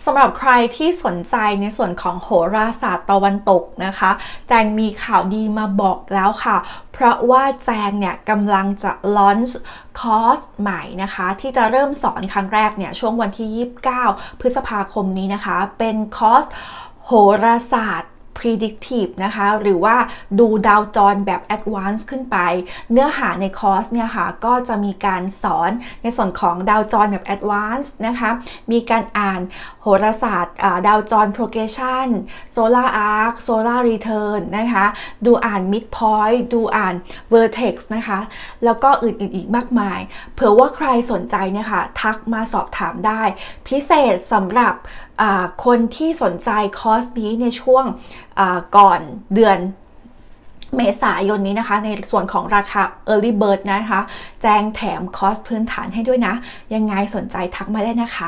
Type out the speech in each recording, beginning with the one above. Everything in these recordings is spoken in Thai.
สำหรับใครที่สนใจในส่วนของโหราศาสตร์ตะวันตกนะคะแจงมีข่าวดีมาบอกแล้วค่ะเพราะว่าแจงเนี่ยกำลังจะลอนช์คอร์สใหม่นะคะที่จะเริ่มสอนครั้งแรกเนี่ยช่วงวันที่29พฤษภาคมนี้นะคะเป็นคอร์สโหราศาสตร์predictive นะคะหรือว่าดูดาวจรแบบ advanced ขึ้นไปเนื้อหาในคอร์สเนี่ยค่ะก็จะมีการสอนในส่วนของดาวจรแบบ advanced นะคะมีการอ่านโหราศาสตร์ดาวจร progression solar arc solar return นะคะดูอ่าน midpoint ดูอ่าน vertex นะคะแล้วก็อื่นๆอีกมากมายเผื่อว่าใครสนใจเนี่ยค่ะทักมาสอบถามได้พิเศษสำหรับคนที่สนใจคอร์สนี้ในช่วงก่อนเดือนเมษายนนี้นะคะในส่วนของราคา Early Bird นะคะแจ้งแถมคอร์สพื้นฐานให้ด้วยนะยังไงสนใจทักมาได้นะคะ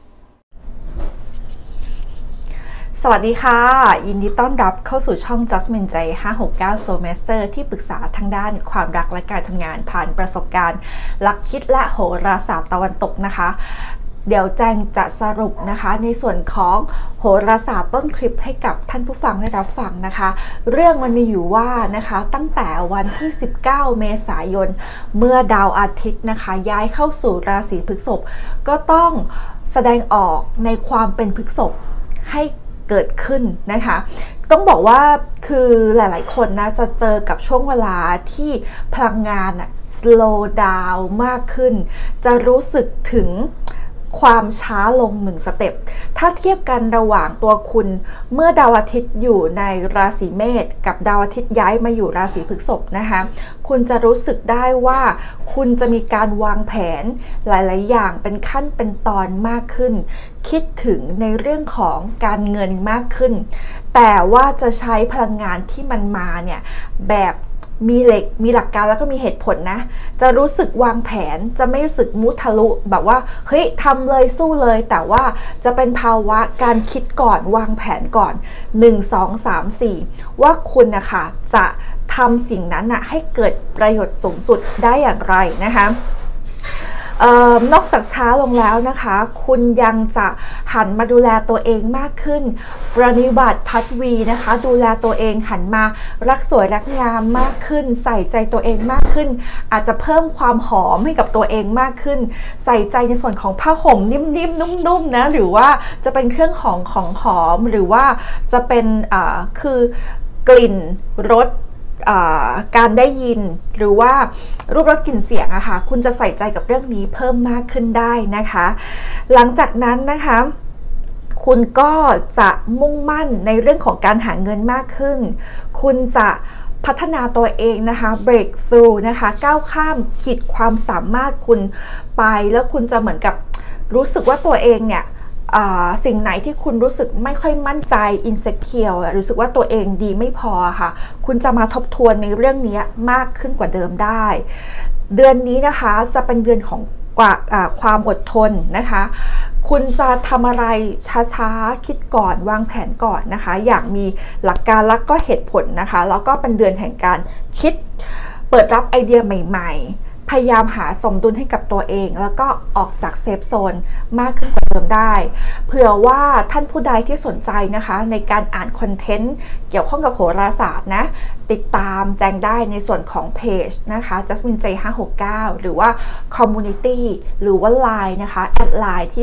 สวัสดีค่ะยินดีต้อนรับเข้าสู่ช่อง Jasmine J 569 Soul Master ที่ปรึกษาทางด้านความรักและการทำงานผ่านประสบการณ์หลักคิดและโหราศาสตร์ตะวันตกนะคะเดี๋ยวแจงจะสรุปนะคะในส่วนของโหราศาสตร์ต้นคลิปให้กับท่านผู้ฟังได้รับฟังนะคะเรื่องมันมีอยู่ว่านะคะตั้งแต่วันที่19เมษายนเมื่อดาวอาทิตย์นะคะย้ายเข้าสู่ราศีพฤษภก็ต้องแสดงออกในความเป็นพฤษภให้เกิดขึ้นนะคะต้องบอกว่าคือหลายๆคนนะจะเจอกับช่วงเวลาที่พลังงานslow down มากขึ้นจะรู้สึกถึงความช้าลง1สเต็ปถ้าเทียบกันระหว่างตัวคุณเมื่อดาวอาทิตย์อยู่ในราศีเมษกับดาวอาทิตย์ย้ายมาอยู่ราศีพฤษภนะคะคุณจะรู้สึกได้ว่าคุณจะมีการวางแผนหลายๆอย่างเป็นขั้นเป็นตอนมากขึ้นคิดถึงในเรื่องของการเงินมากขึ้นแต่ว่าจะใช้พลังงานที่มันมาเนี่ยแบบมีหลักการแล้วก็มีเหตุผลนะจะรู้สึกวางแผนจะไม่รู้สึกมุทะลุแบบว่าเฮ้ยทำเลยสู้เลยแต่ว่าจะเป็นภาวะการคิดก่อนวางแผนก่อน1 2 3 4ว่าคุณนะคะจะทำสิ่งนั้นนะให้เกิดประโยชน์สูงสุดได้อย่างไรนะคะนอกจากช้าลงแล้วนะคะคุณยังจะหันมาดูแลตัวเองมากขึ้นปรนิบัติพัฒวีนะคะดูแลตัวเองหันมารักสวยรักงามมากขึ้นใส่ใจตัวเองมากขึ้นอาจจะเพิ่มความหอมให้กับตัวเองมากขึ้นใส่ใจในส่วนของผ้าห่มนิ่มๆนุ่มๆนะหรือว่าจะเป็นเครื่องของหอมหรือว่าจะเป็นคือกลิ่นรสการได้ยินหรือว่ารูปรสกลิ่นเสียงอะค่ะคุณจะใส่ใจกับเรื่องนี้เพิ่มมากขึ้นได้นะคะหลังจากนั้นนะคะคุณก็จะมุ่งมั่นในเรื่องของการหาเงินมากขึ้นคุณจะพัฒนาตัวเองนะคะ break through นะคะก้าวข้ามขีดความสามารถคุณไปแล้วคุณจะเหมือนกับรู้สึกว่าตัวเองเนี่ยสิ่งไหนที่คุณรู้สึกไม่ค่อยมั่นใจ insecure รู้สึกว่าตัวเองดีไม่พอค่ะคุณจะมาทบทวนในเรื่องนี้มากขึ้นกว่าเดิมได้เดือนนี้นะคะจะเป็นเดือนของความอดทนนะคะคุณจะทำอะไรช้าๆคิดก่อนวางแผนก่อนนะคะอย่างมีหลักการและก็เหตุผลนะคะแล้วก็เป็นเดือนแห่งการคิดเปิดรับไอเดียใหม่ๆพยายามหาสมดุลให้กับตัวเองแล้วก็ออกจากเซฟโซนมากขึ้นกว่าเดิมได้เผื่อว่าท่านผู้ใดที่สนใจนะคะในการอ่านคอนเทนต์เกี่ยวข้องกับโหราศาสตร์นะติดตามแจ้งได้ในส่วนของเพจนะคะ Jasmine J 569หรือว่า Community หรือว่า Line นะคะแอดไลน์ที่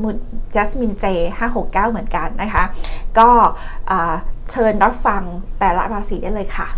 Jasmine J 569เหมือนกันนะคะก็เชิญรับฟังแต่ละราศีได้เลยค่ะ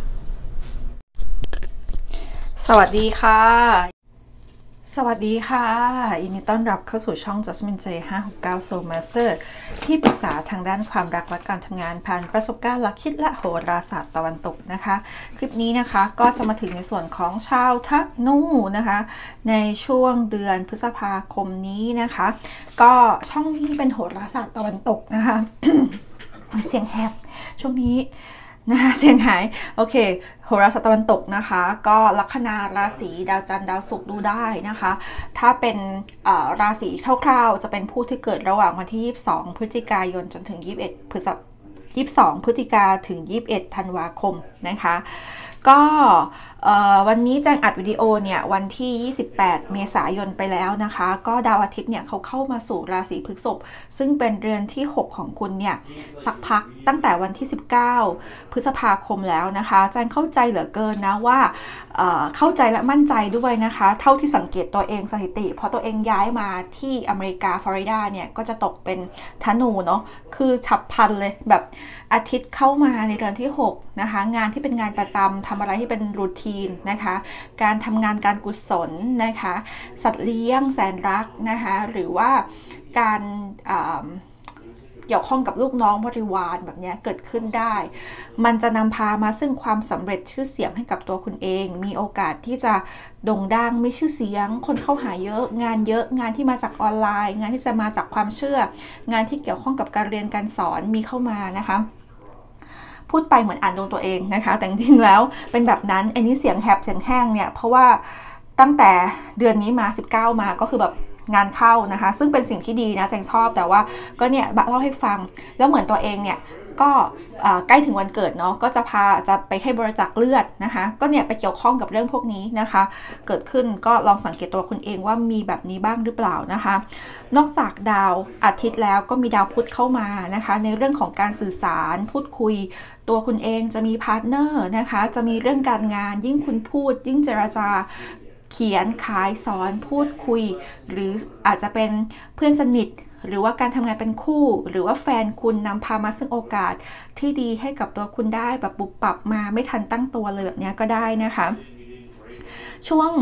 สวัสดีค่ะสวัสดีค่ะยินดีต้อนรับเข้าสู่ช่อง Jasmine J 569 Soul Master ที่ปรึกษาทางด้านความรักและการทำงานผ่านประสบการณ์หลักคิดและโหราศาสตร์ตะวันตกนะคะคลิปนี้นะคะก็จะมาถึงในส่วนของชาวธนูนะคะในช่วงเดือนพฤษภาคมนี้นะคะก็ช่องนี้เป็นโหราศาสตร์ตะวันตกนะคะ เสียงแหบช่วงนี้นะคะเสียงหายโอเคโหราศาสตร์ตะวันตกนะคะก็ลัคนาราศีดาวจันทร์ดาวศุกร์ดูได้นะคะถ้าเป็นราศีคร่าวๆจะเป็นผู้ที่เกิดระหว่างวันที่22พฤศจิกายนจนถึง22พฤศจิกาถึง21ธันวาคมนะคะก็วันนี้แจ้งอัดวิดีโอเนี่ยวันที่28เมษายนไปแล้วนะคะก็ดาวอาทิตย์เนี่ยเขาเข้ามาสู่ราศีพฤษภซึ่งเป็นเรือนที่6ของคุณเนี่ยสักพักตั้งแต่วันที่19พฤษภาคมแล้วนะคะแจ้งเข้าใจเหลือเกินนะว่าเข้าใจและมั่นใจด้วยนะคะเท่าที่สังเกตตัวเองสถิติเพราะตัวเองย้ายมาที่อเมริกาฟลอริดาเนี่ยก็จะตกเป็นธนูเนาะคือฉับพลันเลยแบบอาทิตย์เข้ามาในเรือนที่6นะคะงานที่เป็นงานประจำทำอะไรที่เป็นรูทีนนะคะการทำงานการกุศลนะคะสัตว์เลี้ยงแสนรักนะคะหรือว่าการเกี่ยวข้องกับลูกน้องบริวารแบบนี้เกิดขึ้นได้มันจะนำพามาซึ่งความสำเร็จชื่อเสียงให้กับตัวคุณเองมีโอกาสที่จะโด่งดังมีชื่อเสียงคนเข้าหาเยอะงานที่มาจากออนไลน์งานที่จะมาจากความเชื่องานที่เกี่ยวข้องกับการเรียนการสอนมีเข้ามานะคะพูดไปเหมือนอ่านดวงตัวเองนะคะแต่จริงๆแล้วเป็นแบบนั้นอันนี้เสียงแหบเสียงแห้งเนี่ยเพราะว่าตั้งแต่เดือนนี้มา19มาก็คือแบบงานเข้านะคะซึ่งเป็นสิ่งที่ดีนะแจงชอบแต่ว่าก็เนี่ยเล่าให้ฟังแล้วเหมือนตัวเองเนี่ยก็ใกล้ถึงวันเกิดเนาะก็จะไปให้บริจาคเลือดนะคะก็เนี่ยไปเกี่ยวข้องกับเรื่องพวกนี้นะคะเกิดขึ้นก็ลองสังเกตตัวคุณเองว่ามีแบบนี้บ้างหรือเปล่านะคะนอกจากดาวอาทิตย์แล้วก็มีดาวพุธเข้ามานะคะในเรื่องของการสื่อสารพูดคุยตัวคุณเองจะมีพาร์ทเนอร์นะคะจะมีเรื่องการงานยิ่งคุณพูดยิ่งเจรจาเขียนขายสอนพูดคุยหรืออาจจะเป็นเพื่อนสนิทหรือว่าการทำงานเป็นคู่หรือว่าแฟนคุณนำพามาซึ่งโอกาสที่ดีให้กับตัวคุณได้แบบปุบปับมาไม่ทันตั้งตัวเลยแบบนี้ก็ได้นะคะช่วง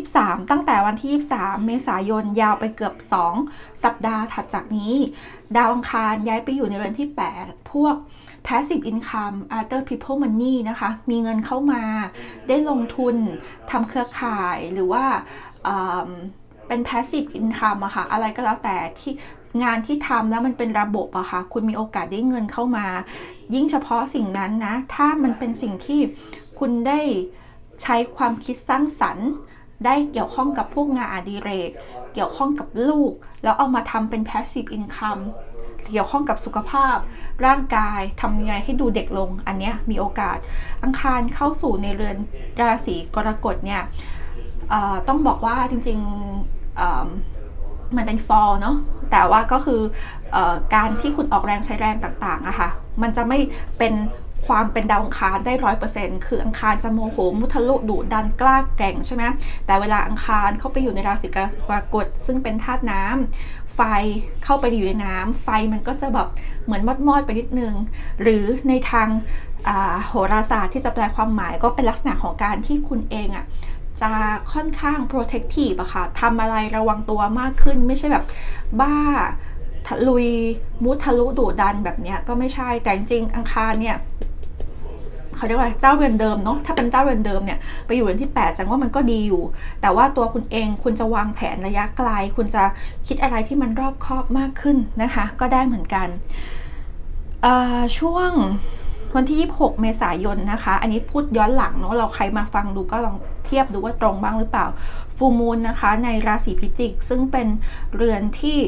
23ตั้งแต่วันที่23เมษายนยาวไปเกือบ2สัปดาห์ถัดจากนี้ดาวอังคารย้ายไปอยู่ในเรือนที่8พวกpassive income other people money นะคะมีเงินเข้ามาได้ลงทุนทำเครือข่ายหรือว่าเป็น passive income อะค่ะอะไรก็แล้วแต่ที่งานที่ทำแล้วมันเป็นระบบอะค่ะคุณมีโอกาสได้เงินเข้ามายิ่งเฉพาะสิ่งนั้นนะถ้ามันเป็นสิ่งที่คุณได้ใช้ความคิดสร้างสรรค์ได้เกี่ยวข้องกับพวกงานอดิเรกเกี่ยวข้องกับลูกแล้วเอามาทำเป็น passive incomeเกี่ยวข้องกับสุขภาพร่างกายทำยังไงให้ดูเด็กลงอันเนี้ยมีโอกาสอังคารเข้าสู่ในเรือนราศีกรกฎเนี่ยต้องบอกว่าจริงๆมันเป็นฟอลเนาะแต่ว่าก็คือการที่คุณออกแรงใช้แรงต่างๆอะค่ะมันจะไม่เป็นความเป็นดาวอังคารได้ 100% คืออังคารจะโมโหมุทะลุดุดันกล้าแกร่งใช่ไหมแต่เวลาอังคารเข้าไปอยู่ในราศีกรกฎซึ่งเป็นธาตุน้ำไฟเข้าไปอยู่ในน้ำไฟมันก็จะแบบเหมือนมอดๆไปนิดนึงหรือในทางโหราศาสตร์ที่จะแปลความหมายก็เป็นลักษณะของการที่คุณเองอะจะค่อนข้าง protective อะค่ะทำอะไรระวังตัวมากขึ้นไม่ใช่แบบบ้าลุยมุทะลุดุดันแบบนี้ก็ไม่ใช่แต่จริงๆอังคารเนี่ยเขาเรียกว่าเจ้าเรือนเดิมเนาะถ้าเป็นเจ้าเรือนเดิมเนี่ยไปอยู่เรือนที่8จังว่ามันก็ดีอยู่แต่ว่าตัวคุณเองคุณจะวางแผนระยะไกลคุณจะคิดอะไรที่มันรอบคอบมากขึ้นนะคะก็ได้เหมือนกันช่วงวันที่26เมษายนนะคะอันนี้พูดย้อนหลังเนาะเราใครมาฟังดูก็ลองเทียบดูว่าตรงบ้างหรือเปล่าฟูลมูนนะคะในราศีพิจิกซึ่งเป็นเรือนที่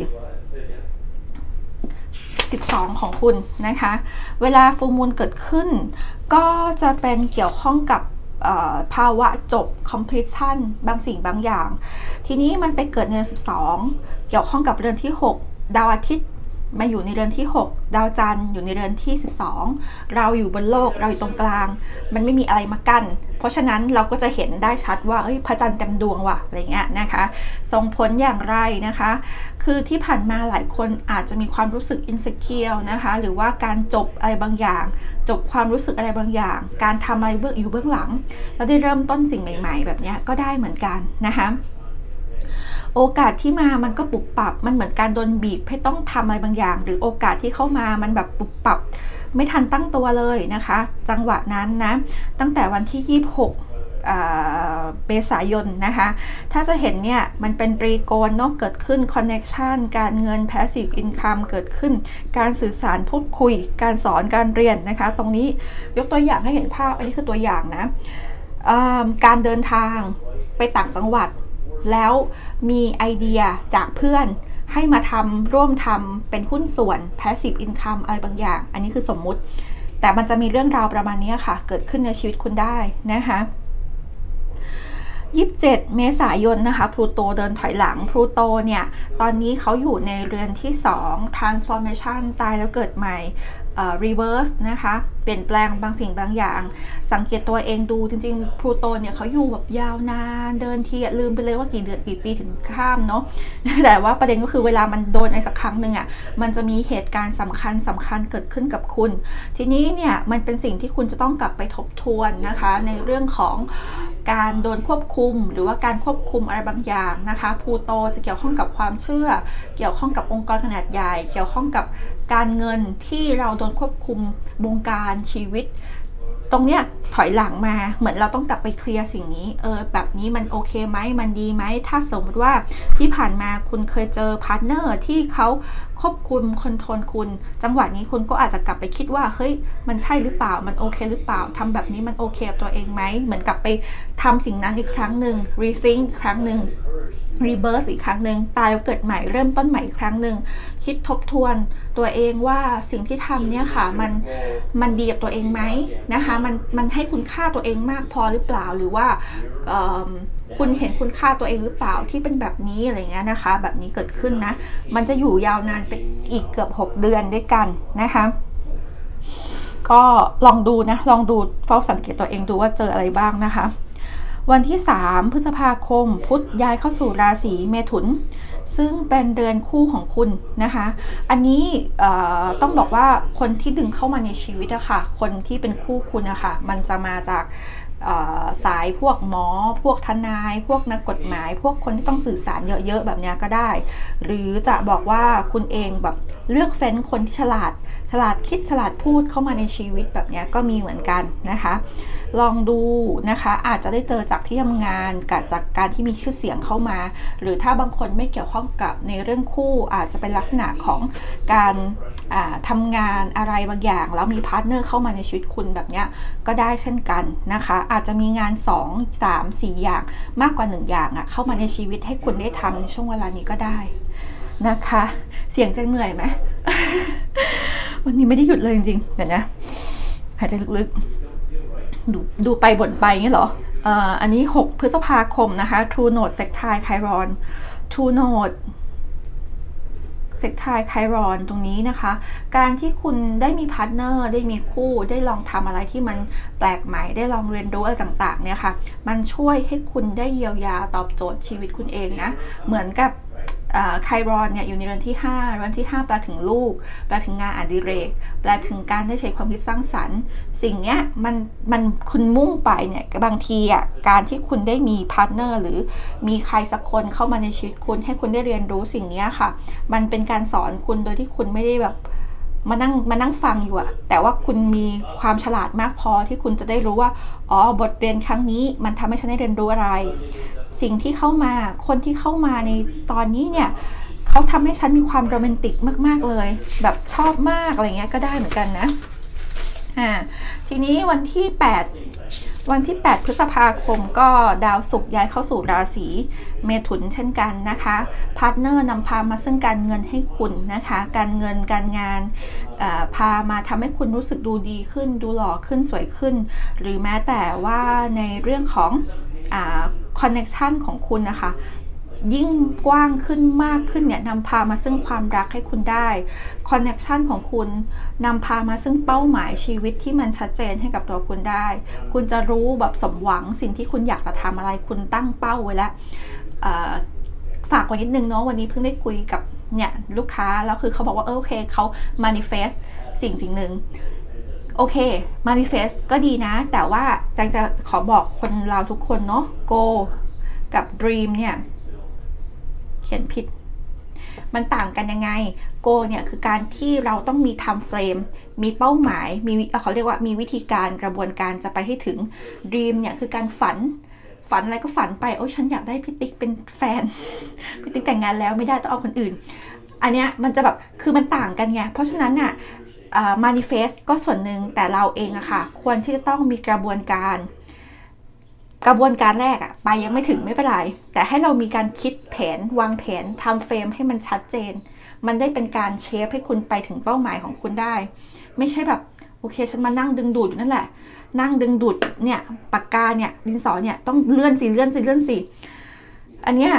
12ของคุณนะคะเวลาฟูลมูนเกิดขึ้นก็จะเป็นเกี่ยวข้องกับภาวะจบ completion บางสิ่งบางอย่างทีนี้มันไปเกิดในเรือน12เกี่ยวข้องกับเรือนที่6ดาวอาทิตย์มาอยู่ในเรือนที่6ดาวจันทร์อยู่ในเรือนที่12เราอยู่บนโลกเราอยู่ตรงกลางมันไม่มีอะไรมากั้นเพราะฉะนั้นเราก็จะเห็นได้ชัดว่าพระจันทร์เต็มดวงว่ะอะไรเงี้ยนะคะส่งผลอย่างไรนะคะคือที่ผ่านมาหลายคนอาจจะมีความรู้สึก insecure นะคะหรือว่าการจบอะไรบางอย่างจบความรู้สึกอะไรบางอย่างการทำอะไรอยู่เบื้องหลังแล้วได้เริ่มต้นสิ่งใหม่ๆแบบนี้ก็ได้เหมือนกันนะคะโอกาสที่มามันก็ปุบปับมันเหมือนการโดนบีบให้ต้องทำอะไรบางอย่างหรือโอกาสที่เข้ามามันแบบปุบปับไม่ทันตั้งตัวเลยนะคะจังหวะนั้นนะตั้งแต่วันที่26เมษายนนะคะถ้าจะเห็นเนี่ยมันเป็นตรีโกณเนาะเกิดขึ้น connection การเงิน passive income เกิดขึ้นการสื่อสารพูดคุยการสอนการเรียนนะคะตรงนี้ยกตัวอย่างให้เห็นภาพอันนี้คือตัวอย่างนะการเดินทางไปต่างจังหวัดแล้วมีไอเดียจากเพื่อนให้มาร่วมทำเป็นหุ้นส่วน passive income อะไรบางอย่างอันนี้คือสมมุติแต่มันจะมีเรื่องราวประมาณนี้ค่ะเกิดขึ้นในชีวิตคุณได้นะคะ27 เมษายนนะคะพลูโตเดินถอยหลังพลูโตเนี่ยตอนนี้เขาอยู่ในเรือนที่2 transformation ตายแล้วเกิดใหม่reverse นะคะเปลี่ยนแปลงบางสิ่งบางอย่างสังเกตตัวเองดูจริงๆพลูโตเนี่ยเขาอยู่แบบยาวนานเดินทีลืมไปเลยว่ากี่เดือนกี่ปีถึงข้ามเนาะแต่ว่าประเด็นก็คือเวลามันโดนไอ้สักครั้งหนึ่งอ่ะมันจะมีเหตุการณ์สำคัญเกิดขึ้นกับคุณทีนี้เนี่ยมันเป็นสิ่งที่คุณจะต้องกลับไปทบทวนนะคะในเรื่องของการโดนควบคุมหรือว่าการควบคุมอะไรบางอย่างนะคะพลูโตจะเกี่ยวข้องกับความเชื่อเกี่ยวข้องกับองค์กรขนาดใหญ่เกี่ยวข้องกับการเงินที่เราโดนควบคุมวงการชีวิตตรงเนี้ยถอยหลังมาเหมือนเราต้องกลับไปเคลียร์สิ่งนี้แบบนี้มันโอเคไหมมันดีไหมถ้าสมมติว่าที่ผ่านมาคุณเคยเจอพาร์ทเนอร์ที่เขาควบคุมคอนโทรลคุณจังหวะนี้คุณก็อาจจะกลับไปคิดว่าเฮ้ยมันใช่หรือเปล่ามันโอเคหรือเปล่าทำแบบนี้มันโอเคกับตัวเองไหมเหมือนกลับไปทำสิ่งนั้นอีกครั้งหนึ่ง rethink อีกครั้งหนึ่งrebirth อีกครั้งหนึ่งตายเกิดใหม่เริ่มต้นใหม่อีกครั้งหนึ่งคิดทบทวนตัวเองว่าสิ่งที่ทำเนี่ยค่ะมันดีกับตัวเองไหมนะคะมันให้คุณค่าตัวเองมากพอหรือเปล่าหรือว่าคุณเห็นคุณค่าตัวเองหรือเปล่าที่เป็นแบบนี้อะไรเงี้ยนะคะแบบนี้เกิดขึ้นนะมันจะอยู่ยาวนานไปอีกเกือบ6 เดือนด้วยกันนะคะก็ลองดูนะลองดูเฝ้าสังเกตตัวเองดูว่าเจออะไรบ้างนะคะวันที่3 พฤษภาคมพุธย้ายเข้าสู่ราศีเมถุนซึ่งเป็นเรือนคู่ของคุณนะคะอันนี้ต้องบอกว่าคนที่ดึงเข้ามาในชีวิตอะค่ะคนที่เป็นคู่คุณอะค่ะมันจะมาจากสายพวกหมอพวกทนายพวกนักกฎหมายพวกคนที่ต้องสื่อสารเยอะๆแบบนี้ก็ได้หรือจะบอกว่าคุณเองแบบเลือกเฟ้นคนที่ฉลาดคิดฉลาดพูดเข้ามาในชีวิตแบบนี้ก็มีเหมือนกันนะคะลองดูนะคะอาจจะได้เจอจากที่ทำงานกับจากการที่มีชื่อเสียงเข้ามาหรือถ้าบางคนไม่เกี่ยวข้องกับในเรื่องคู่อาจจะเป็นลักษณะของการทำงานอะไรบางอย่างแล้วมีพาร์ทเนอร์เข้ามาในชีวิตคุณแบบนี้ก็ได้เช่นกันนะคะอาจจะมีงาน2 3 4อย่างมากกว่า1อย่างเข้ามาในชีวิตให้คุณได้ทำในช่วงเวลานี้ก็ได้นะคะเสียงจะเหนื่อยไหม วันนี้ไม่ได้หยุดเลยจริงๆเดี๋ยวนะหายใจลึกๆดูไปบ่นไปงี้เหรออันนี้6 พฤษภาคมนะคะ True Note Sextile Chiron True Noteเซ็กไทล์ไครอนตรงนี้นะคะการที่คุณได้มีพาร์ทเนอร์ได้มีคู่ได้ลองทำอะไรที่มันแปลกใหม่ได้ลองเรียนรู้อะไรต่างๆเนี่ยค่ะมันช่วยให้คุณได้เยียวยาตอบโจทย์ชีวิตคุณเองนะเหมือนกับไครอนเนี่ยอยู่ในเรือนที่5เรือนที่5แปลถึงลูกแปลถึงงานอดิเรกแปลถึงการได้ใช้ความคิดสร้างสรรค์สิ่งเนี้ยมันคุณมุ่งไปเนี่ยบางทีการที่คุณได้มีพาร์ทเนอร์หรือมีใครสักคนเข้ามาในชีวิตคุณให้คุณได้เรียนรู้สิ่งนี้ค่ะมันเป็นการสอนคุณโดยที่คุณไม่ได้แบบมานั่งฟังอยู่แต่ว่าคุณมีความฉลาดมากพอที่คุณจะได้รู้ว่าบทเรียนครั้งนี้มันทำให้ฉันได้เรียนรู้อะไรสิ่งที่เข้ามาคนที่เข้ามาในตอนนี้เนี่ยเขาทำให้ฉันมีความโรแมนติกมากๆเลยแบบชอบมากอะไรเงี้ยก็ได้เหมือนกันนะทีนี้วันที่8 พฤษภาคมก็ดาวศุกร์ย้ายเข้าสู่ราศีเมถุนเช่นกันนะคะพาร์ทเนอร์นำพามาซึ่งการเงินให้คุณนะคะการเงินการงานพามาทำให้คุณรู้สึกดูดีขึ้นดูหล่อขึ้นสวยขึ้นหรือแม้แต่ว่าในเรื่องของคอนเนคชันของคุณนะคะยิ่งกว้างขึ้นมากขึ้นเนี่ยนำพามาซึ่งความรักให้คุณได้คอนเนคชันของคุณนำพามาซึ่งเป้าหมายชีวิตที่มันชัดเจนให้กับตัวคุณได้คุณจะรู้แบบสมหวังสิ่งที่คุณอยากจะทำอะไรคุณตั้งเป้าไว้แล้วฝากไว้นิดนึงเนาะวันนี้เพิ่งได้คุยกับเนี่ยลูกค้าแล้วคือเขาบอกว่าโอเคเขา manifest สิ่งหนึ่งโอเค manifest ก็ดีนะแต่ว่าจังจะขอบอกคนเราทุกคนเนาะ go กับ dream เนี่ยเขียนผิดมันต่างกันยังไง go เนี่ยคือการที่เราต้องมี time frame มีเป้าหมายเขาเรียกว่ามีวิธีการกระบวนการจะไปให้ถึง dream เนี่ยคือการฝันอะไรก็ฝันไปฉันอยากได้พี่ติ๊กเป็นแฟน พี่ติ๊กแต่งงานแล้วไม่ได้ต้องเอาคนอื่นอันเนี้ยมันจะแบบคือมันต่างกันไงเพราะฉะนั้นน่ะmanifest ก็ส่วนหนึ่งแต่เราเองอะค่ะควรที่จะต้องมีกระบวนการแรกไปยังไม่ถึงไม่เป็นไรแต่ให้เรามีการคิดแผนวางแผนทำเฟรมให้มันชัดเจนมันได้เป็นการเชฟให้คุณไปถึงเป้าหมายของคุณได้ไม่ใช่แบบโอเคฉันมานั่งดึงดูดนั่นแหละนั่งดึงดูดเนี่ยปากกาเนี่ยดินสอเนี่ยต้องเลื่อนสิอันเนี้ย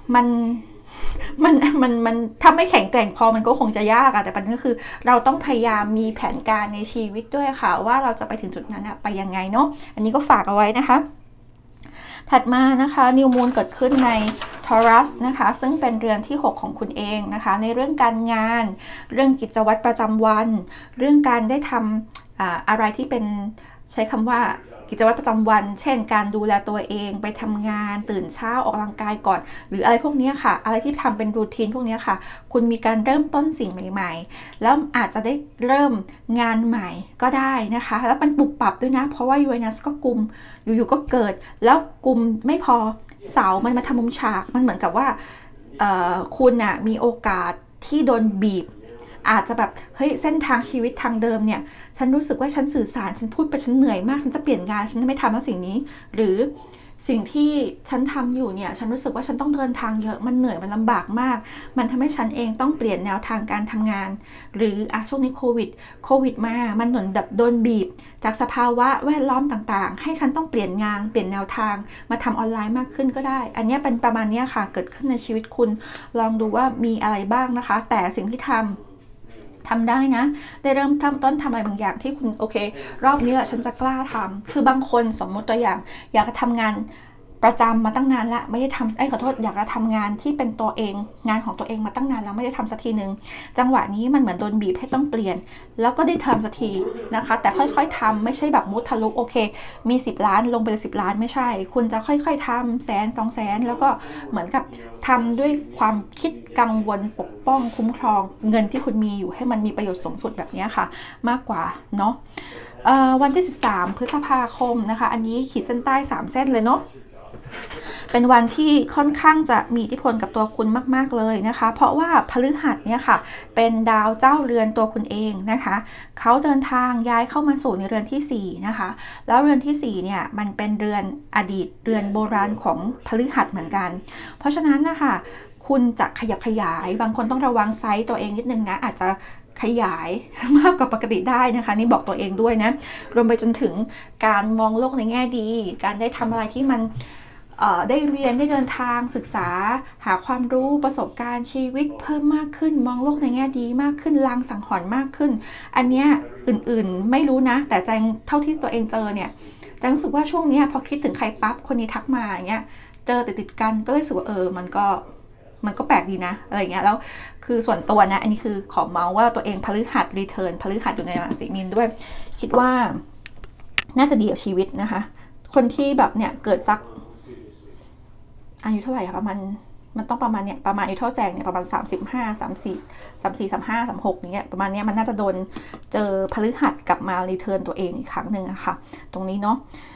มันถ้าไม่แข็งแกร่งพอมันก็คงจะยากอะแต่ปัญหาคือเราต้องพยายามมีแผนการในชีวิตด้วยค่ะว่าเราจะไปถึงจุดนั้นไปยังไงเนาะอันนี้ก็ฝากเอาไว้นะคะถัดมานะคะนิวมูนเกิดขึ้นในทอรัสนะคะซึ่งเป็นเรือนที่6ของคุณเองนะคะในเรื่องการงานเรื่องกิจวัตรประจำวันเรื่องการได้ทำอะไรที่เป็นใช้คำว่ากิจวัตรประจำวันเช่นการดูแลตัวเองไปทำงานตื่นเช้าออกกำลังกายก่อนหรืออะไรพวกนี้ค่ะอะไรที่ทำเป็นรูทีนพวกนี้ค่ะคุณมีการเริ่มต้นสิ่งใหม่ๆแล้วอาจจะได้เริ่มงานใหม่ก็ได้นะคะแล้วมันปรับปรับด้วยนะเพราะว่ายูเรนัสก็กุมอยู่ๆก็เกิดแล้วกุมไม่พอเสามันมาทำมุมฉากมันเหมือนกับว่าคุณน่ะมีโอกาสที่โดนบีบอาจจะแบบเฮ้ยเส้นทางชีวิตทางเดิมเนี่ยฉันรู้สึกว่าฉันสื่อสารฉันพูดไปฉันเหนื่อยมากฉันจะเปลี่ยนงานฉันไม่ทำแล้วสิ่งนี้หรือสิ่งที่ฉันทำอยู่เนี่ยฉันรู้สึกว่าฉันต้องเดินทางเยอะมันเหนื่อยมันลำบากมากมันทำให้ฉันเองต้องเปลี่ยนแนวทางการทำงานหรือช่วงนี้โควิดมามันเหมือนแบบโดนบีบจากสภาวะแวดล้อมต่างๆให้ฉันต้องเปลี่ยนงานเปลี่ยนแนวทางมาทำออนไลน์มากขึ้นก็ได้อันนี้เป็นประมาณนี้ค่ะเกิดขึ้นในชีวิตคุณลองดูว่ามีอะไรบ้างนะคะแต่สิ่งที่ทำได้นะได้เริ่มต้นทำอะไรบางอย่างที่คุณโอเครอบนี้ฉันจะกล้าทำคือบางคนสมมติตัวอย่างอยากจะทำงานประจำมาตั้งนานละไม่ได้ทำขอโทษอยากจะทำงานที่เป็นตัวเองงานของตัวเองมาตั้งนานแล้วไม่ได้ทำสักทีนึงจังหวะนี้มันเหมือนโดนบีบให้ต้องเปลี่ยนแล้วก็ได้ทำสักทีนะคะแต่ค่อยๆทำไม่ใช่แบบมุดทะลุโอเคมี10 ล้านลงไปเลย10 ล้านไม่ใช่คุณจะค่อยๆทำ100,000 200,000แล้วก็เหมือนกับทำด้วยความคิดกังวลปกป้องคุ้มครองเงินที่คุณมีอยู่ให้มันมีประโยชน์สูงสุดแบบนี้ค่ะมากกว่าเนาะวันที่13 พฤษภาคมนะคะอันนี้ขีดเส้นใต้3 เส้นเลยเนาะเป็นวันที่ค่อนข้างจะมีอิทธิพลกับตัวคุณมากๆเลยนะคะเพราะว่าพฤหัสเนี่ยค่ะเป็นดาวเจ้าเรือนตัวคุณเองนะคะเขาเดินทางย้ายเข้ามาสู่ในเรือนที่4นะคะแล้วเรือนที่4เนี่ยมันเป็นเรือนอดีตเรือนโบราณของพฤหัสเหมือนกันเพราะฉะนั้นนะคะคุณจะขยับขยายบางคนต้องระวังไซส์ตัวเองนิดนึงนะอาจจะขยายมากกว่าปกติได้นะคะนี่บอกตัวเองด้วยนะรวมไปจนถึงการมองโลกในแง่ดีการได้ทำอะไรที่มันได้เรียนได้เดินทางศึกษาหาความรู้ประสบการณ์ชีวิตเพิ่มมากขึ้นมองโลกในแง่ดีมากขึ้นลางสังหรณ์มากขึ้นอันเนี้ยอื่นๆไม่รู้นะแต่แจงเท่าที่ตัวเองเจอเนี่ยแจงรู้สึกว่าช่วงนี้พอคิดถึงใครปั๊บคนนี้ทักมาอย่างเงี้ยเจอติดกันก็เลยรู้สึกว่ามันก็แปลกดีนะอะไรเงี้ยแล้วคือส่วนตัวนะอันนี้คือขอเมาส์ว่าตัวเองพฤหัสรีเทิร์นพฤหัสอยู่ในราศีมีนด้วยคิดว่าน่าจะดีกับชีวิตนะคะคนที่แบบเนี่ยเกิดสักอายุเท่าไหร่คะประมาณมันต้องประมาณเนี่ยประมาณอายุเท่าแจงเนี่ยประมาณ35 34 34 35 36นี้ประมาณนี้มันน่าจะโดนเจอพฤหัสกลับมารีเทิร์นตัวเองอีกครั้งหนึ่งอะค่ะตรงนี้เนาะ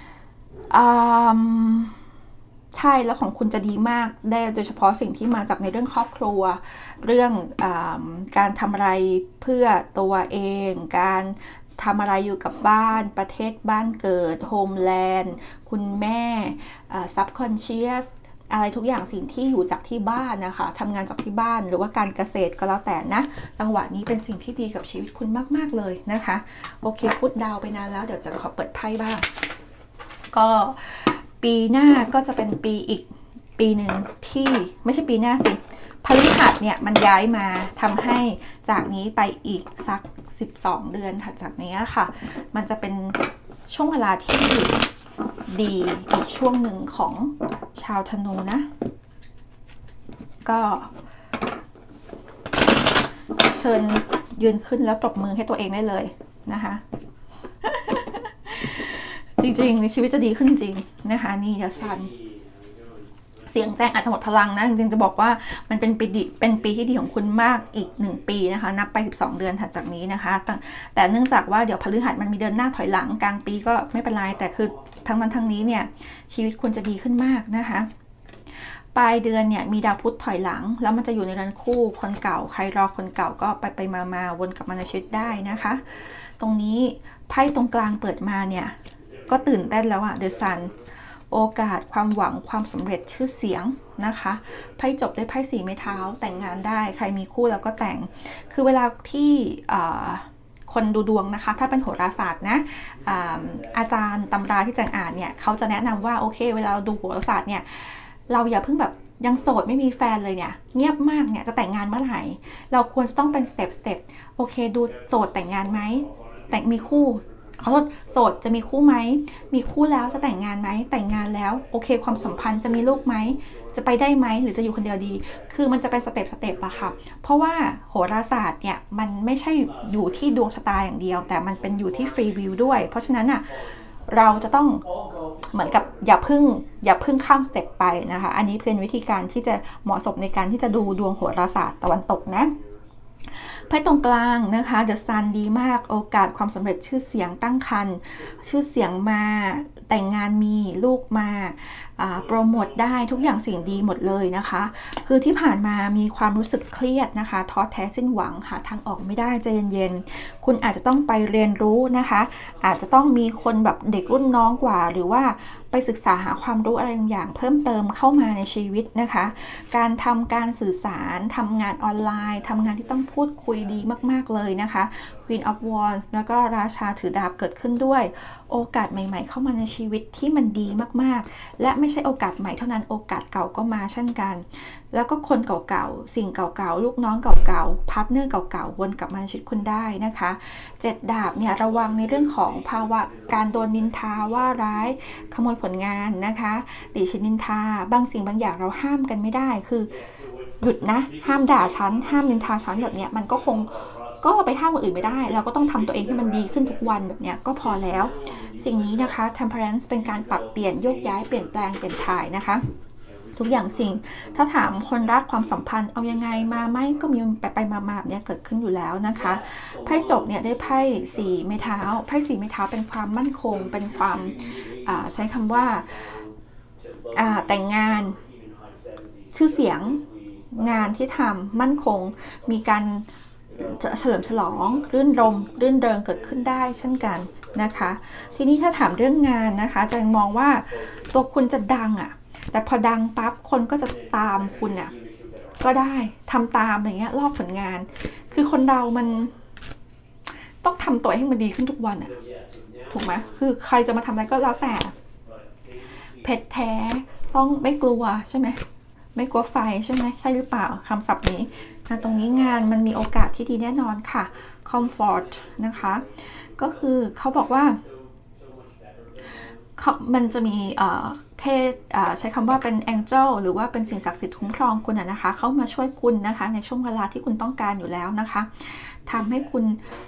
ใช่แล้วของคุณจะดีมากได้โดยเฉพาะสิ่งที่มาจากในเรื่องครอบครัวเรื่องการทำอะไรเพื่อตัวเองการทำอะไรอยู่กับบ้านประเทศบ้านเกิดโฮมแลนด์คุณแม่subconsciousอะไรทุกอย่างสิ่งที่อยู่จากที่บ้านนะคะทำงานจากที่บ้านหรือว่าการเกษตรก็แล้วแต่นะจังหวะนี้เป็นสิ่งที่ดีกับชีวิตคุณมากๆเลยนะคะโอเคพูดดาวไปนานแล้วเดี๋ยวจะขอเปิดไพ่บ้างก็ปีหน้าก็จะเป็นปีอีกปีหนึ่งที่ไม่ใช่ปีหน้าสิพฤหัสเนี่ยมันย้ายมาทำให้จากนี้ไปอีกสัก12 เดือนถัดจากนี้ค่ะมันจะเป็นช่วงเวลาที่ดีอีกช่วงหนึ่งของชาวธนูนะก็เชิญยืนขึ้นแล้วปรบมือให้ตัวเองได้เลยนะคะ จริงๆในชีวิตจะดีขึ้นจริงนะคะนี่จะสั่นเสียงแจ้งอาจจะหมดพลังนะจริงๆจะบอกว่ามันเป็นปีที่ดีของคุณมากอีก1 ปีนะคะนับไป12 เดือนถัดจากนี้นะคะแต่เนื่องจากว่าเดี๋ยวพฤหัสมันมีเดินหน้าถอยหลังกลางปีก็ไม่เป็นไรแต่คือทั้งนั้นทั้งนี้เนี่ยชีวิตคุณจะดีขึ้นมากนะคะปลายเดือนเนี่ยมีดาวพุธถอยหลังแล้วมันจะอยู่ในเรือนคู่คนเก่าใครรอคนเก่าก็ไปมาวนกลับมาในชีวิตได้นะคะตรงนี้ไพ่ตรงกลางเปิดมาเนี่ยก็ตื่นเต้นแล้วอะ The Sun โอกาสความหวังความสำเร็จชื่อเสียงนะคะไพ่จบด้วยไพ่4 ไม้เท้าแต่งงานได้ใครมีคู่แล้วก็แต่งคือเวลาที่คคนดูดวงนะคะถ้าเป็นโหราศาสตร์นะอาจารย์ตำราที่แจงอ่านเนี่ยเขาจะแนะนำว่าโอเคเวลาเราดูโหราศาสตร์เนี่ยเราอย่าเพิ่งแบบยังโสดไม่มีแฟนเลยเนี่ยเงียบมากเนี่ยจะแต่งงานเมื่อไหร่เราควรจะต้องเป็นสเต็ปโอเคดูโสดแต่งงานไหมแต่มีคู่เขาโสดจะมีคู่ไหมมีคู่แล้วจะแต่งงานไหมแต่งงานแล้วโอเคความสัมพันธ์จะมีลูกไหมจะไปได้ไหมหรือจะอยู่คนเดียวดีคือมันจะเป็นสเต็ปอะค่ะเพราะว่าโหราศาสตร์เนี่ยมันไม่ใช่อยู่ที่ดวงชะตาอย่างเดียวแต่มันเป็นอยู่ที่ฟรีวิวด้วยเพราะฉะนั้นอะเราจะต้องเหมือนกับอย่าพึ่งข้ามสเต็ปไปนะคะอันนี้เป็นวิธีการที่จะเหมาะสมในการที่จะดูดวงโหราศาสตร์ตะวันตกนะไพ่ตรงกลางนะคะ The Sun ดีมากโอกาสความสำเร็จชื่อเสียงตั้งครรภ์ชื่อเสียงมาแต่งงานมีลูกมาโปรโมทได้ทุกอย่างสิ่งดีหมดเลยนะคะคือที่ผ่านมามีความรู้สึกเครียดนะคะท้อแท้สิ้นหวังหาทางออกไม่ได้ใจเย็นๆคุณอาจจะต้องไปเรียนรู้นะคะอาจจะต้องมีคนแบบเด็กรุ่นน้องกว่าหรือว่าไปศึกษาหาความรู้อะไรบางอย่างเพิ่มเติมเข้ามาในชีวิตนะคะการสื่อสารทำงานออนไลน์ทำงานที่ต้องพูดคุยดีมากๆเลยนะคะ Queen of Wands แล้วก็ราชาถือดาบเกิดขึ้นด้วยโอกาสใหม่ๆเข้ามาในชีวิตที่มันดีมากๆและไม่ใช่โอกาสใหม่เท่านั้นโอกาสเก่าก็มาเช่นกันแล้วก็คนเก่าๆสิ่งเก่าๆลูกน้องเก่าๆพาร์ทเนอร์เก่าๆวนกลับมาในชีวิตคุณได้นะคะ7ดาบเนี่ยระวังในเรื่องของภาวะการโดนนินทาว่าร้ายขโมยผลงานนะคะติฉินนินทาบางสิ่งบางอย่างเราห้ามกันไม่ได้คือหยุดนะห้ามด่าฉันห้ามนินทาฉันแบบเนี้ยมันก็ไปห้ามคนอื่นไม่ได้เราก็ต้องทำตัวเองให้มันดีขึ้นทุกวันแบบเนี้ยก็พอแล้วสิ่งนี้นะคะ Temperance เป็นการปรับเปลี่ยนโยกย้ายเปลี่ยนแปลงเปลี่ยนถ่ายนะคะทุกอย่างสิ่งถ้าถามคนรักความสัมพันธ์เอายังไงมาไหมก็มีไปมาเนี่ยเกิดขึ้นอยู่แล้วนะคะไพ่จบเนี่ยได้ไพ่4ไม้เท้าไพ่4ไม้เท้าเป็นความมั่นคงเป็นความใช้คำว่าแต่งงานชื่อเสียงงานที่ทำมั่นคงมีการเฉลิมฉลองรื่นเริงเกิดขึ้นได้เช่นกันนะคะทีนี้ถ้าถามเรื่องงานนะคะจะมองว่าตัวคุณจะดังแต่พอดังปั๊บคนก็จะตามคุณก็ได้ทำตามอย่างเงี้ยลอกผลงานคือคนเรามันต้องทำตัวให้มันดีขึ้นทุกวันถูกไหมคือใครจะมาทำอะไรก็แล้วแต่เพชรแท้ต้องไม่กลัวใช่ไหมไม่กลัวไฟใช่ไหมใช่หรือเปล่าคำศัพท์นี้ตรงนี้งานมันมีโอกาสที่ดีแน่นอนค่ะ comfort นะคะก็คือเขาบอกว่ามันจะมีใช้คำว่าเป็น angel หรือว่าเป็นสิ่งศักดิ์สิทธิ์คุ้มครองคุณนะคะเข้ามาช่วยคุณนะคะในช่วงเวลาที่คุณต้องการอยู่แล้วนะคะทำให้คุณ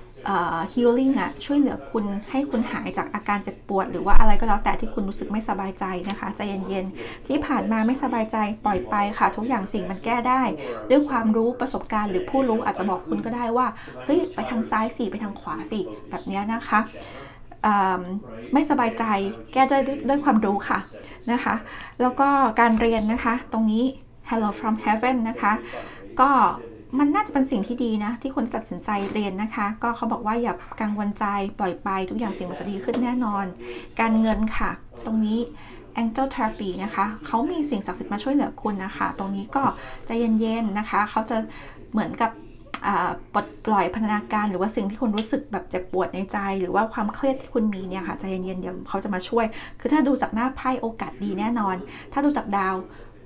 healing ช่วยเหลือคุณให้คุณหายจากอาการเจ็บปวดหรือว่าอะไรก็แล้วแต่ที่คุณรู้สึกไม่สบายใจนะคะใจเย็นๆที่ผ่านมาไม่สบายใจปล่อยไปค่ะทุกอย่างสิ่งมันแก้ได้ด้วยความรู้ประสบการณ์หรือผู้รู้อาจจะบอกคุณก็ได้ว่าเฮ้ยไปทางซ้ายสิไปทางขวาสิแบบนี้นะคะไม่สบายใจแก้ด้วยความรู้ค่ะนะคะแล้วก็การเรียนนะคะตรงนี้ Hello from Heaven นะคะก็มันน่าจะเป็นสิ่งที่ดีนะที่คนตัดสินใจเรียนนะคะก็เขาบอกว่าอย่ากังวลใจปล่อยไปทุกอย่างสิ่งมันจะดีขึ้นแน่นอนการเงินค่ะตรงนี้ Angel Therapy นะคะเขามีสิ่งศักดิ์สิทธิ์มาช่วยเหลือคุณนะคะตรงนี้ก็ใจเย็นๆนะคะเขาจะเหมือนกับปลดปล่อยพัฒนาการหรือว่าสิ่งที่คุณรู้สึกแบบเจ็บปวดในใจหรือว่าความเครียดที่คุณมีเนี่ยค่ะใจเย็นๆเดี๋ยวเขาจะมาช่วยคือถ้าดูจากหน้าไพ่โอกาสดีแน่นอนถ้าดูจากดาว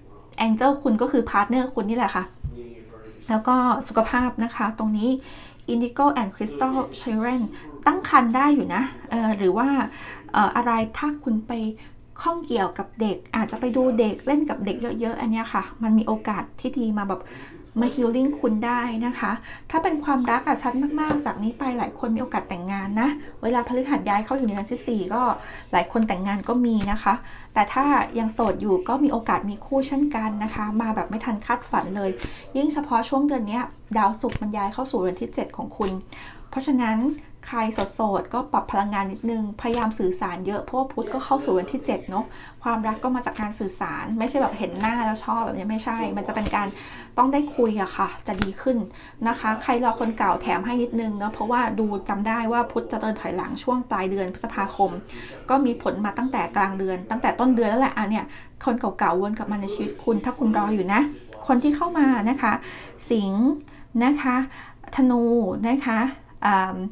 Angel คุณก็คือพาร์ทเนอร์คุณนี่แหละค่ะแล้วก็สุขภาพนะคะตรงนี้ Indigo and Crystal Children ตั้งครรภ์ได้อยู่นะหรือว่าอะไรถ้าคุณไปข้องเกี่ยวกับเด็กอาจจะไปดูเด็กเล่นกับเด็กเยอะๆอันนี้ค่ะมันมีโอกาสที่ดีมาแบบมาฮีลลิ่งคุณได้นะคะถ้าเป็นความรักชัดมากๆจากนี้ไปหลายคนมีโอกาสแต่งงานนะเวลาพฤหัสย้ายเข้าอยู่ในเดือนที่4ก็หลายคนแต่งงานก็มีนะคะแต่ถ้ายังโสดอยู่ก็มีโอกาสมีคู่เช่นกันนะคะมาแบบไม่ทันคาดฝันเลยยิ่งเฉพาะช่วงเดือนนี้ดาวศุกร์มันย้ายเข้าสู่เดือนที่7ของคุณเพราะฉะนั้นใครโสดก็ปรับพลังงานนิดนึงพยายามสื่อสารเยอะเพราะว่าพุธก็เข้าสู่วันที่7เนาะความรักก็มาจากการสื่อสารไม่ใช่แบบเห็นหน้าแล้วชอบแบบนี้ไม่ใช่มันจะเป็นการต้องได้คุยค่ะจะดีขึ้นนะคะใครรอคนเก่าแถมให้นิดนึงเนาะเพราะว่าดูจำได้ว่าพุธจะเดินถอยหลังช่วงปลายเดือนพฤษภาคมก็มีผลมาตั้งแต่กลางเดือนตั้งแต่ต้นเดือนแล้วแหละเนี่ยคนเก่าๆวนกลับมาในชีวิตคุณถ้าคุณรออยู่นะคนที่เข้ามานะคะสิงห์นะคะธนูนะคะ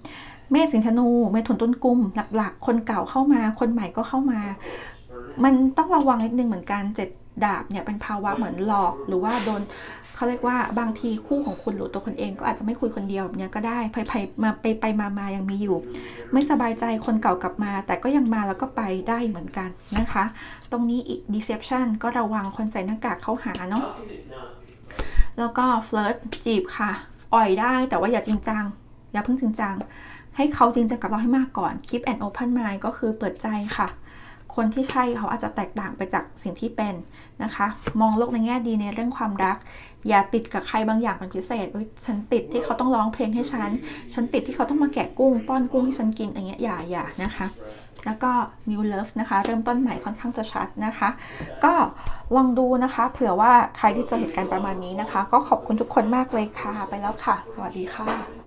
เมษสิงห์ธนูเมถุนต้นกุมหลักๆคนเก่าเข้ามาคนใหม่ก็เข้ามามันต้องระวังนิดนึงเหมือนกัน7 ดาบเนี่ยเป็นภาวะเหมือนหลอกหรือว่าโดนเขาเรียกว่าบางทีคู่ของคุณหรือตัวคนเองก็อาจจะไม่คุยคนเดียวแบบนี้ก็ได้ไปมายังมีอยู่ไม่สบายใจคนเก่ากลับมาแต่ก็ยังมาแล้วก็ไปได้เหมือนกันนะคะตรงนี้อีก deception ก็ระวังคนใส่หน้ากากเข้าหาเนาะแล้วก็ flirt จีบค่ะอ่อยได้แต่ว่าอย่าจริงจังอย่าเพิ่งจริงจังให้เขาจริงจังกับเราให้มากก่อน keep an open mind ก็คือเปิดใจค่ะคนที่ใช่เขาอาจจะแตกต่างไปจากสิ่งที่เป็นนะคะมองโลกในแง่ดีในเรื่องความรักอย่าติดกับใครบางอย่างเป็นพิเศษฉันติดที่เขาต้องร้องเพลงให้ฉันติดที่เขาต้องมาแกะกุ้งป้อนกุ้งให้ฉันกินอย่างเงี้ยอย่านะคะแล้วก็ new love นะคะเริ่มต้นใหม่ค่อนข้างจะชัดนะคะก็ลองดูนะคะเผื่อว่าใครที่เจอเหตุการณ์ประมาณนี้นะคะก็ขอบคุณทุกคนมากเลยค่ะไปแล้วค่ะสวัสดีค่ะ